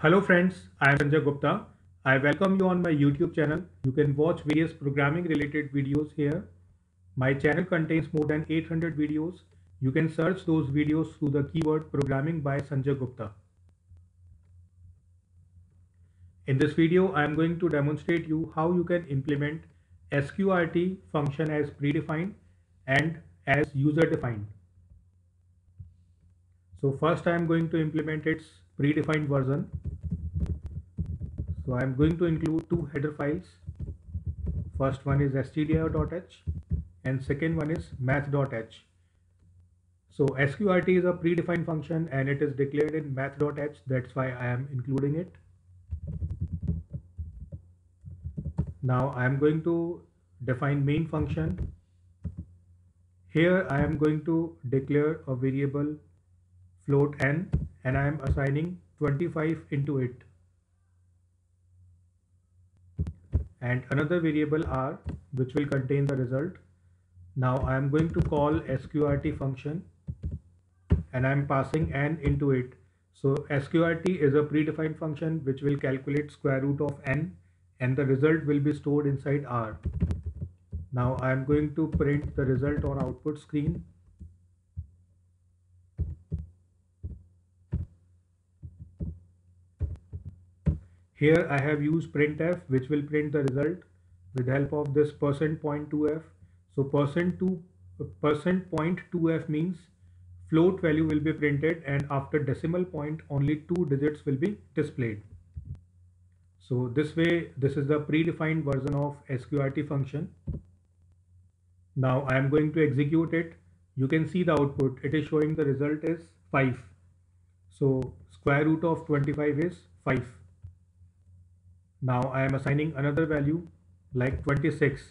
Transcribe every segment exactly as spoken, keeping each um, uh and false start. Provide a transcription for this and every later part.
Hello friends, I am Sanjay Gupta. I welcome you on my YouTube channel. You can watch various programming related videos here. My channel contains more than eight hundred videos. You can search those videos through the keyword programming by Sanjay Gupta. In this video, I am going to demonstrate you how you can implement S Q R T function as predefined and as user defined. So first I am going to implement its predefined version. So I am going to include two header files. First one is stdio.h and second one is math.h. So S Q R T is a predefined function and it is declared in math.h. That's why I am including it. Now I am going to define main function. Here I am going to declare a variable float n and I am assigning twenty-five into it, and another variable r which will contain the result. Now I am going to call S Q R T function and I am passing n into it. So S Q R T is a predefined function which will calculate square root of n and the result will be stored inside R. Now I am going to print the result on output screen. Here I have used printf which will print the result with help of this percent point two f. So percent two percent point two f means float value will be printed and after decimal point only two digits will be displayed. So this way, this is the predefined version of S Q R T function. Now I am going to execute it. You can see the output. It is showing the result is five. So square root of twenty-five is five. Now I am assigning another value like twenty-six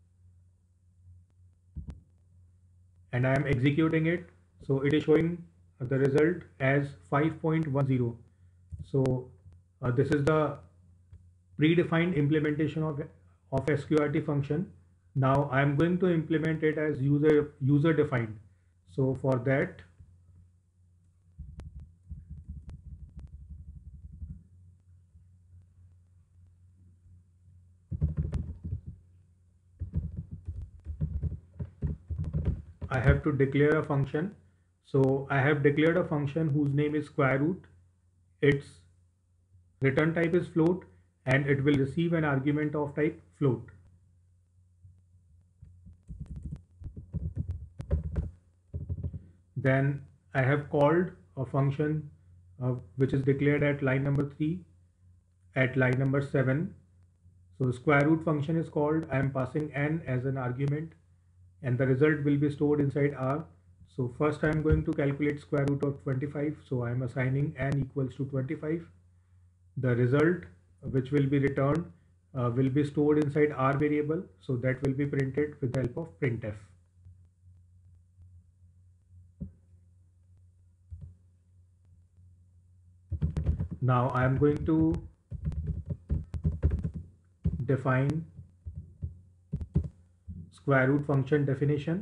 and I am executing it. So it is showing the result as five point one zero. So uh, this is the predefined implementation of, of S Q R T function. Now I am going to implement it as user user defined. So for that, I have to declare a function. So I have declared a function whose name is square root. Its return type is float and it will receive an argument of type float. Then I have called a function uh, which is declared at line number three, at line number seven. So square root function is called. I am passing n as an argument and the result will be stored inside R. So first I am going to calculate square root of twenty-five. So I am assigning n equals to twenty-five. The result which will be returned uh, will be stored inside R variable. So that will be printed with the help of printf. Now I am going to define square root function definition.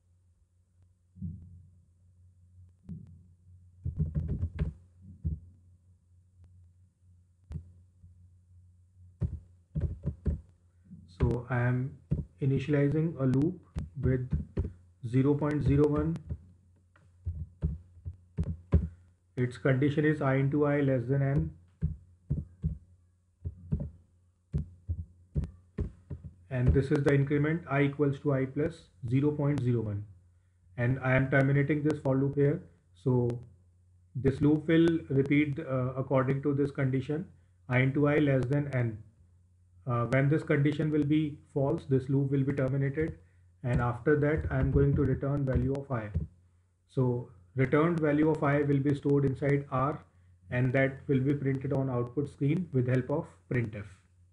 So I am initializing a loop with zero point zero one. Its condition is I into I less than n. And this is the increment I equals to I plus zero point zero one. And I am terminating this for loop here. So this loop will repeat uh, according to this condition I into I less than n. Uh, when this condition will be false, this loop will be terminated, and after that I am going to return value of I. So returned value of I will be stored inside R and that will be printed on output screen with help of printf.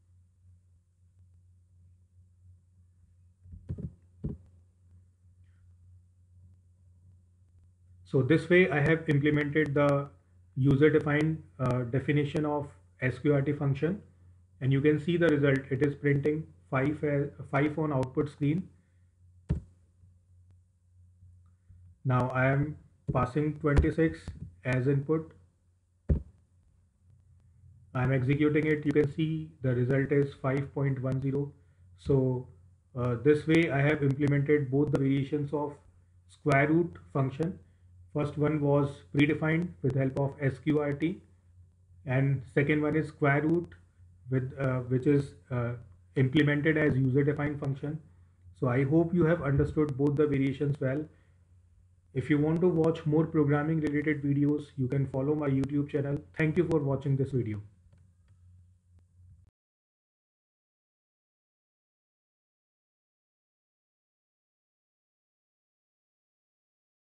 So this way I have implemented the user defined uh, definition of S Q R T function, and you can see the result. It is printing five, uh, five on output screen. Now I am passing twenty-six as input I'm executing it. You can see the result is five point one zero. So uh, this way I have implemented both the variations of square root function. First one was predefined with help of sqrt, and second one is square root with uh, which is uh, implemented as user defined function. So I hope you have understood both the variations well. If you want to watch more programming related videos, you can follow my YouTube channel. Thank you for watching this video.